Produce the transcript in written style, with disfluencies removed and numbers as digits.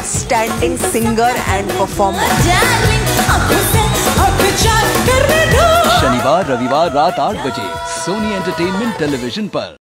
Outstanding singer and performer. शनिवार रविवार रात 8 बजे सोनी एंटरटेनमेंट टेलीविजन पर।